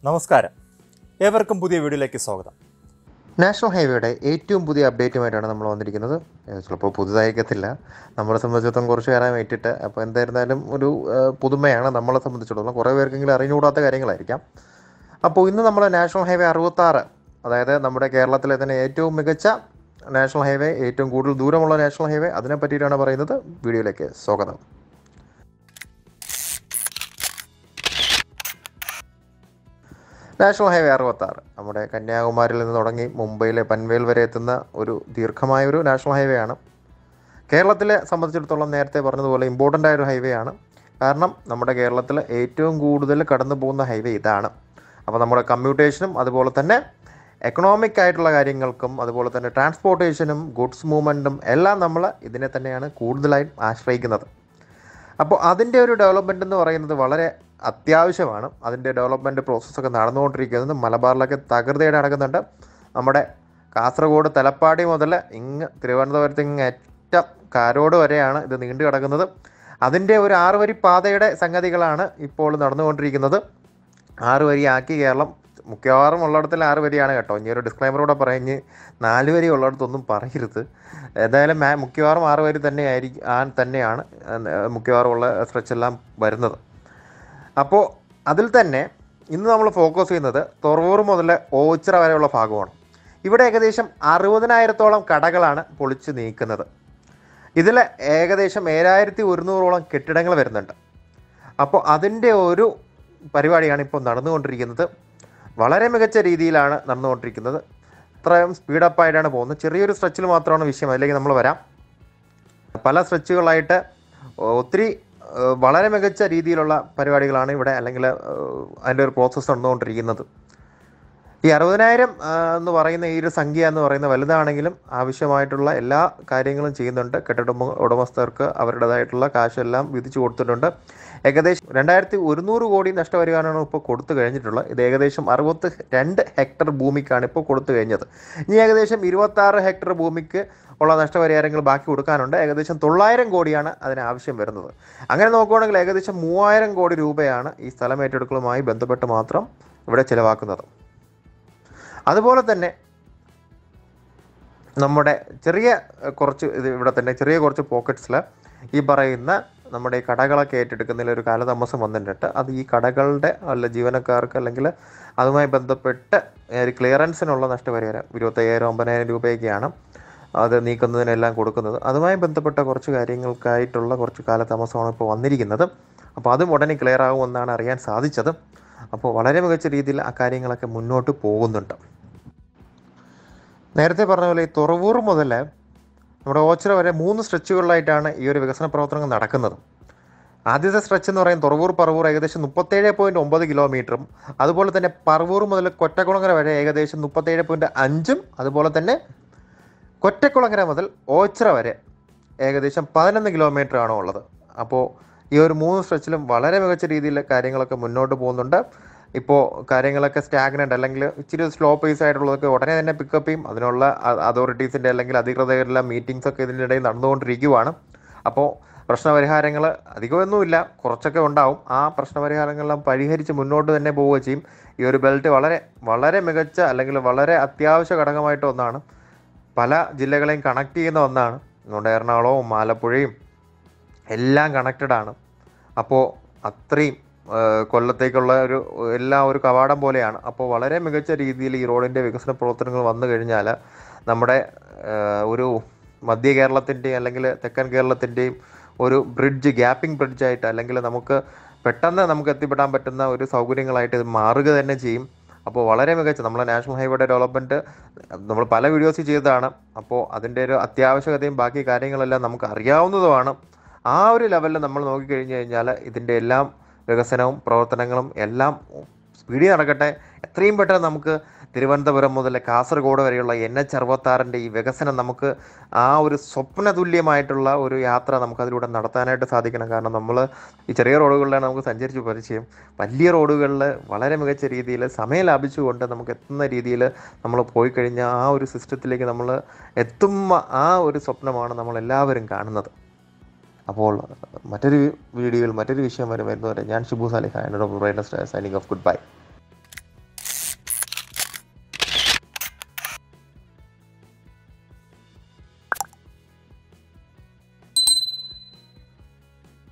നമസ്കാരം, ഏവർക്കും പുതിയ വീഡിയോയിലേക്ക് സ്വാഗതം. നാഷണൽ ഹൈവേയുടെ ഏറ്റവും പുതിയ അപ്ഡേറ്റുമായിട്ടാണ് നമ്മൾ വന്നിരിക്കുന്നത്. ചിലപ്പോൾ പുതുതായിരിക്കത്തില്ല, നമ്മളെ സംബന്ധിച്ചിടത്തോളം കുറച്ച് കാലം ഏറ്റിട്ട്. അപ്പോൾ എന്തായിരുന്നാലും ഒരു പുതുമയാണ് നമ്മളെ സംബന്ധിച്ചിടത്തോളം. കുറേ പേർക്കെങ്കിലും അറിഞ്ഞുകൂടാത്ത കാര്യങ്ങളായിരിക്കാം. അപ്പോൾ ഇന്ന് നമ്മൾ നാഷണൽ ഹൈവേ 66, അതായത് നമ്മുടെ കേരളത്തിലെ തന്നെ ഏറ്റവും മികച്ച നാഷണൽ ഹൈവേ, ഏറ്റവും കൂടുതൽ ദൂരമുള്ള നാഷണൽ ഹൈവേ, അതിനെ പറ്റിയിട്ടാണ് പറയുന്നത്. വീഡിയോയിലേക്ക് സ്വാഗതം. നാഷണൽ ഹൈവേ 66 നമ്മുടെ കന്യാകുമാരിയിൽ നിന്ന് തുടങ്ങി മുംബൈയിലെ പൻവേൽ വരെ എത്തുന്ന ഒരു ദീർഘമായൊരു നാഷണൽ ഹൈവേ ആണ്. കേരളത്തിലെ സംബന്ധിച്ചിടത്തോളം നേരത്തെ പറഞ്ഞതുപോലെ ഇമ്പോർട്ടൻ്റ് ആയൊരു ഹൈവേ ആണ്. കാരണം നമ്മുടെ കേരളത്തിൽ ഏറ്റവും കൂടുതൽ കടന്നു പോകുന്ന ഹൈവേ ഇതാണ്. അപ്പോൾ നമ്മുടെ കമ്മ്യൂട്ടേഷനും അതുപോലെ തന്നെ എക്കണോമിക് ആയിട്ടുള്ള കാര്യങ്ങൾക്കും അതുപോലെ തന്നെ ട്രാൻസ്പോർട്ടേഷനും ഗുഡ്സ് മൂവ്മെൻറ്റും എല്ലാം നമ്മൾ ഇതിനെ തന്നെയാണ് കൂടുതലായും ആശ്രയിക്കുന്നത്. അപ്പോൾ അതിൻ്റെ ഒരു ഡെവലപ്മെൻ്റ് എന്ന് പറയുന്നത് വളരെ അത്യാവശ്യമാണ്. അതിൻ്റെ ഡെവലപ്മെൻറ്റ് പ്രോസസ്സൊക്കെ നടന്നുകൊണ്ടിരിക്കുന്നത്. മലബാറിലൊക്കെ തകൃതിയായിട്ട് നടക്കുന്നുണ്ട്. നമ്മുടെ കാസർഗോഡ് തലപ്പാടി മുതൽ തിരുവനന്തപുരത്ത് ഏറ്റവും കാരോട് വരെയാണ് ഇത് നീണ്ടു കിടക്കുന്നത്. അതിൻ്റെ ഒരു 6 വരി പാതയുടെ സംഗതികളാണ് ഇപ്പോൾ നടന്നുകൊണ്ടിരിക്കുന്നത്. 6 വരിയാക്കി കേരളം മിക്കവാറും ഉള്ളിടത്തിൽ 6 വരിയാണ് കേട്ടോ. ഇനി ഒരു ഡിസ്ക്ലൈമറോടെ പറഞ്ഞ് 4 വരി ഉള്ളിടത്തൊന്നും പറയരുത്. ഏതായാലും മിക്കവാറും 6 വരി തന്നെയാണ് മിക്കവാറും ഉള്ള സ്ട്രെച്ചെല്ലാം വരുന്നത്. അപ്പോൾ അതിൽ തന്നെ ഇന്ന് നമ്മൾ ഫോക്കസ് ചെയ്യുന്നത് തൊറവൂർ മുതൽ ഓച്ചിറ വരെയുള്ള ഭാഗമാണ്. ഇവിടെ ഏകദേശം 60,000-ഓളം കടകളാണ് പൊളിച്ച് നീക്കുന്നത്. ഇതിൽ ഏകദേശം 7,100-ഓളം കെട്ടിടങ്ങൾ വരുന്നുണ്ട്. അപ്പോൾ അതിൻ്റെ ഒരു പരിപാടിയാണ് ഇപ്പോൾ നടന്നുകൊണ്ടിരിക്കുന്നത്. വളരെ മികച്ച രീതിയിലാണ് നടന്നുകൊണ്ടിരിക്കുന്നത്. അത്രയും സ്പീഡപ്പായിട്ടാണ് പോകുന്നത്. ചെറിയൊരു സ്ട്രെച്ചിൽ മാത്രമാണ് വിഷയം, അതിലേക്ക് നമ്മൾ വരാം. പല സ്ട്രെച്ചുകളായിട്ട് ഒത്തിരി വളരെ മികച്ച രീതിയിലുള്ള പരിപാടികളാണ് ഇവിടെ, അല്ലെങ്കിൽ അതിൻ്റെ ഒരു പ്രോസസ്സ് നടന്നുകൊണ്ടിരിക്കുന്നത്. ഈ 60,000 എന്ന് പറയുന്ന ഈ ഒരു സംഖ്യ എന്ന് പറയുന്നത് വലുതാണെങ്കിലും ആവശ്യമായിട്ടുള്ള എല്ലാ കാര്യങ്ങളും ചെയ്യുന്നുണ്ട്. കെട്ടിട ഉടമസ്ഥർക്ക് അവരുടേതായിട്ടുള്ള കാശെല്ലാം വിധിച്ചു കൊടുത്തിട്ടുണ്ട്. ഏകദേശം 2,100 കോടി നഷ്ടപരിഹാരമാണ് ഇപ്പോൾ കൊടുത്തു കഴിഞ്ഞിട്ടുള്ളത്. ഇത് ഏകദേശം 62 ഹെക്ടർ ഭൂമിക്കാണ് ഇപ്പോൾ കൊടുത്തു കഴിഞ്ഞത്. ഇനി ഏകദേശം 26 ഹെക്ടർ ഭൂമിക്ക് ഉള്ള നഷ്ടപരിഹാരങ്ങൾ ബാക്കി കൊടുക്കാനുണ്ട്. ഏകദേശം 900 കോടിയാണ് അതിന് ആവശ്യം വരുന്നത്. അങ്ങനെ നോക്കുകയാണെങ്കിൽ ഏകദേശം 3,000 കോടി രൂപയാണ് ഈ സ്ഥലം ഏറ്റെടുക്കലുമായി ബന്ധപ്പെട്ട് മാത്രം ഇവിടെ ചിലവാക്കുന്നത്. അതുപോലെ തന്നെ നമ്മുടെ ഇവിടെ തന്നെ ചെറിയ കുറച്ച് പോക്കറ്റ്സിൽ ഈ പറയുന്ന നമ്മുടെ ഈ കടകളൊക്കെ ഏറ്റെടുക്കുന്നതിൽ ഒരു കാലതാമസം വന്നിട്ടുണ്ട്. അത് ഈ കടകളുടെ ജീവനക്കാർക്ക് അല്ലെങ്കിൽ അതുമായി ബന്ധപ്പെട്ട് ക്ലിയറൻസിനുള്ള നഷ്ടപരിഹാരം 25,000-50,000 രൂപയൊക്കെയാണ് അത് നീക്കുന്നതിനെല്ലാം കൊടുക്കുന്നത്. അതുമായി ബന്ധപ്പെട്ട കുറച്ച് കാര്യങ്ങൾക്കായിട്ടുള്ള കുറച്ച് കാലതാമസമാണ് ഇപ്പോൾ വന്നിരിക്കുന്നത്. അപ്പോൾ അതും ഉടനെ ക്ലിയർ ആകുമെന്നാണ് അറിയാൻ സാധിച്ചത്. അപ്പോൾ വളരെ മികച്ച രീതിയിൽ ആ കാര്യങ്ങളൊക്കെ മുന്നോട്ട് പോകുന്നുണ്ട്. നേരത്തെ പറഞ്ഞ പോലെ ഈ തൊറവൂർ മുതൽ നമ്മുടെ ഓച്ചിറ വരെ 3 സ്ട്രെച്ചുകളിലായിട്ടാണ് ഈ ഒരു വികസന പ്രവർത്തനങ്ങൾ നടക്കുന്നത്. ആദ്യത്തെ സ്ട്രെച്ച് എന്ന് പറയുന്നത് തൊറവൂർ പറവൂർ ഏകദേശം 37.9 കിലോമീറ്ററും, അതുപോലെ തന്നെ പറവൂർ മുതൽ കൊറ്റക്കുളങ്ങര വരെ ഏകദേശം 37.5, അതുപോലെ തന്നെ കൊറ്റക്കുളങ്ങര മുതൽ ഓച്ചിറ വരെ ഏകദേശം 11 കിലോമീറ്റർ ആണോ ഉള്ളത്. അപ്പോൾ ഈ ഒരു 3 സ്ട്രെച്ചിലും വളരെ മികച്ച രീതിയിൽ കാര്യങ്ങളൊക്കെ മുന്നോട്ട് പോകുന്നുണ്ട്. ഇപ്പോൾ കാര്യങ്ങളൊക്കെ സ്റ്റാഗ്നൻ്റ് അല്ലെങ്കിൽ ഇച്ചിരി സ്ലോ പേസ് ആയിട്ടുള്ളതൊക്കെ ഉടനെ തന്നെ പിക്കപ്പ് ചെയ്യും. അതിനുള്ള അതോറിറ്റീസിൻ്റെ അല്ലെങ്കിൽ അധികൃതരെല്ലാം മീറ്റിംഗ്സൊക്കെ ഇതിനിടയിൽ നടന്നുകൊണ്ടിരിക്കുകയാണ്. അപ്പോൾ പ്രശ്നപരിഹാരങ്ങൾ അധികമൊന്നുമില്ല, കുറച്ചൊക്കെ ഉണ്ടാവും. ആ പ്രശ്നപരിഹാരങ്ങളെല്ലാം പരിഹരിച്ച് മുന്നോട്ട് തന്നെ പോവുക ചെയ്യും. ഈ ഒരു ബെൽറ്റ് വളരെ വളരെ മികച്ച അല്ലെങ്കിൽ വളരെ അത്യാവശ്യ ഘടകമായിട്ട് ഒന്നാണ്. പല ജില്ലകളെയും കണക്ട് ചെയ്യുന്ന ഒന്നാണ്. നമ്മുടെ എറണാകുളവും ആലപ്പുഴയും എല്ലാം കണക്റ്റഡാണ്. അപ്പോൾ അത്രയും കൊല്ലത്തേക്കുള്ള ഒരു കവാടം പോലെയാണ്. അപ്പോൾ വളരെ മികച്ച രീതിയിൽ ഈ റോഡിൻ്റെ വികസന പ്രവർത്തനങ്ങൾ വന്നു കഴിഞ്ഞാൽ നമ്മുടെ ഒരു മധ്യ കേരളത്തിൻ്റെയും അല്ലെങ്കിൽ തെക്കൻ കേരളത്തിൻ്റെയും ഒരു ഗ്യാപ്പിംഗ് ബ്രിഡ്ജായിട്ട്, അല്ലെങ്കിൽ പെട്ടെന്ന് നമുക്ക് എത്തിപ്പെടാൻ പറ്റുന്ന ഒരു സൗകര്യങ്ങളായിട്ട് ഇത് മാറുക തന്നെ ചെയ്യും. അപ്പോൾ വളരെ മികച്ച നമ്മളെ നാഷണൽ ഹൈവേയുടെ ഡെവലപ്മെൻറ്റ് നമ്മൾ പല വീഡിയോസ് ചെയ്തതാണ്. അപ്പോൾ അതിൻ്റെ ഒരു അത്യാവശ്യകതയും ബാക്കി കാര്യങ്ങളെല്ലാം നമുക്ക് അറിയാവുന്നതുമാണ്. ആ ഒരു ലെവലിൽ നമ്മൾ നോക്കിക്കഴിഞ്ഞ് കഴിഞ്ഞാൽ ഇതിൻ്റെ എല്ലാം വികസനവും പ്രവർത്തനങ്ങളും എല്ലാം സ്പീഡിൽ നടക്കട്ടെ. എത്രയും പെട്ടെന്ന് നമുക്ക് തിരുവനന്തപുരം മുതൽ കാസർഗോഡ് വരെയുള്ള NH66 ഈ വികസനം നമുക്ക് ആ ഒരു സ്വപ്നതുല്യമായിട്ടുള്ള ഒരു യാത്ര നമുക്കതിലൂടെ നടത്താനായിട്ട് സാധിക്കണം. കാരണം നമ്മൾ ഈ ചെറിയ റോഡുകളിലാണ് നമുക്ക് സഞ്ചരിച്ച് പരിചയം. വലിയ റോഡുകളിൽ വളരെ മികച്ച രീതിയിൽ സമയം ലാഭിച്ചുകൊണ്ട് നമുക്ക് എത്തുന്ന രീതിയിൽ നമ്മൾ പോയി കഴിഞ്ഞാൽ ആ ഒരു സിസ്റ്റത്തിലേക്ക് നമ്മൾ എത്തുന്ന ആ ഒരു സ്വപ്നമാണ് നമ്മളെല്ലാവരും കാണുന്നത്. അപ്പോൾ മറ്റൊരു വീഡിയോയിൽ മറ്റൊരു വിഷയം വരുന്നവരെ ഞാൻ Shibu Saliha, signing off. Good by.